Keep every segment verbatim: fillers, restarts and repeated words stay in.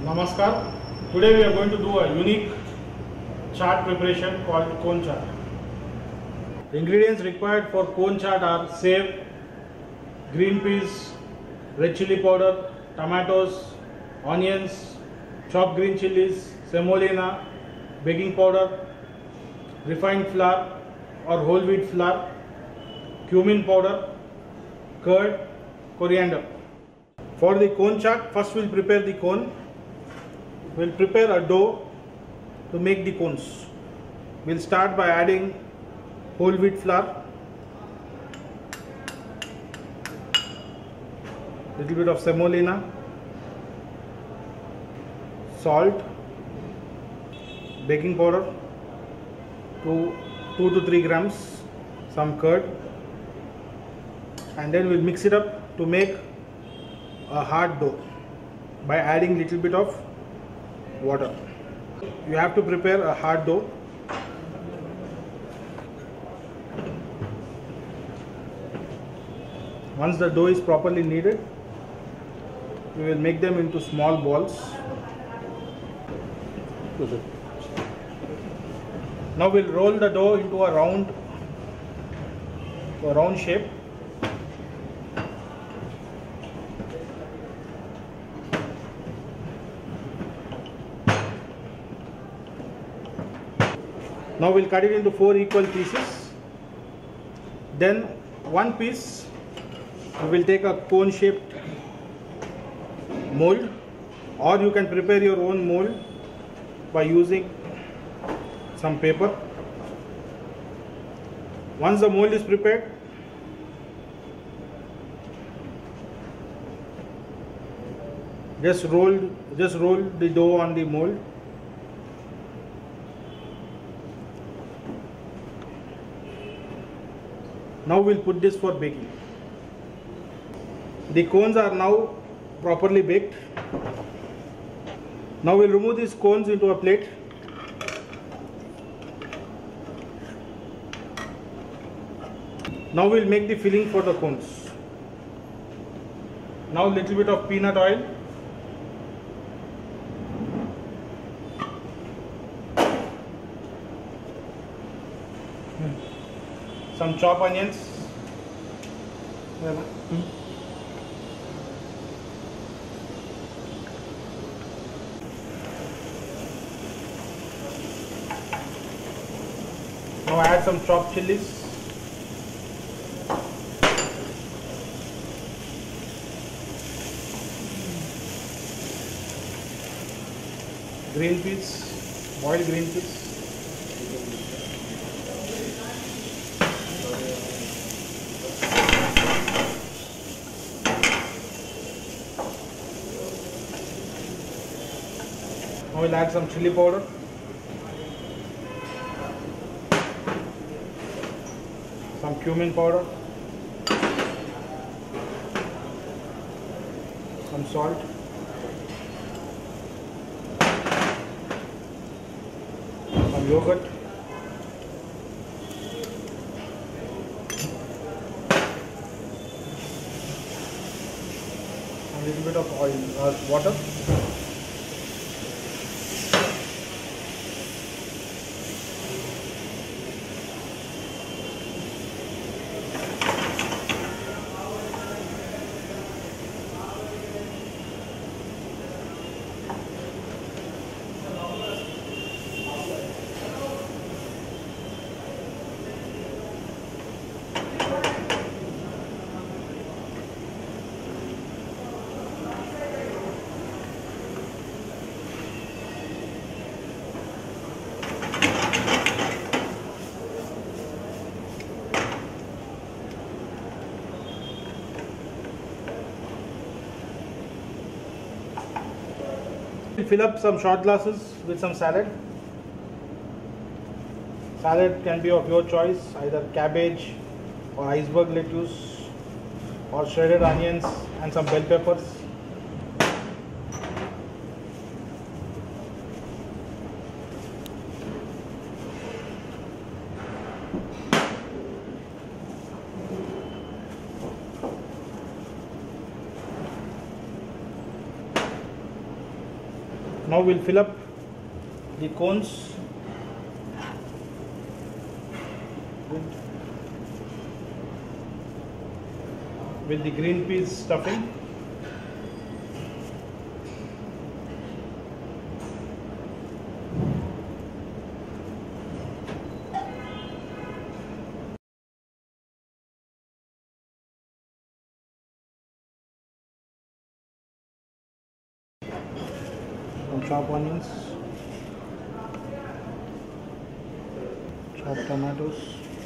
Namaskar. Today we are going to do a unique chaat preparation called cone chaat. The ingredients required for cone chaat are save, green peas, red chili powder, tomatoes, onions, chopped green chilies, semolina, baking powder, refined flour or whole wheat flour, cumin powder, curd, coriander. For the cone chaat, first we will prepare the cone. We will prepare a dough to make the cones. We will start by adding whole wheat flour, little bit of semolina, salt, baking powder, to two to three grams, some curd, and then we will mix it up to make a hard dough by adding little bit of water. You have to prepare a hard dough. Once the dough is properly kneaded, we will make them into small balls. Now we will roll the dough into a round, a round shape. Now we will cut it into four equal pieces. Then one piece we will take a cone shaped mold, or you can prepare your own mold by using some paper. Once the mold is prepared, just roll just roll the dough on the mold. Now we will put this for baking. The cones are now properly baked. Now we will remove these cones into a plate. Now we will make the filling for the cones. Now little bit of peanut oil, some chopped onions, hmm. Now add some chopped chilies, green peas, boiled green peas, now we'll add some chili powder, some cumin powder, some salt, some yogurt, a little bit of oil, uh, water. Fill up some shot glasses with some salad. Salad can be of your choice, either cabbage or iceberg lettuce or shredded onions and some bell peppers. Now we'll fill up the cones with the green peas stuffing. Some chopped onions, chopped tomatoes,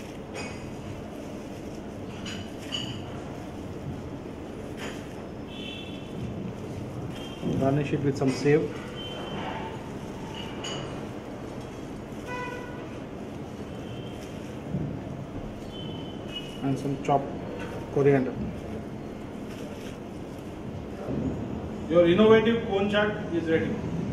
garnish it with some save, and some chopped coriander. Your innovative cone chaat is ready.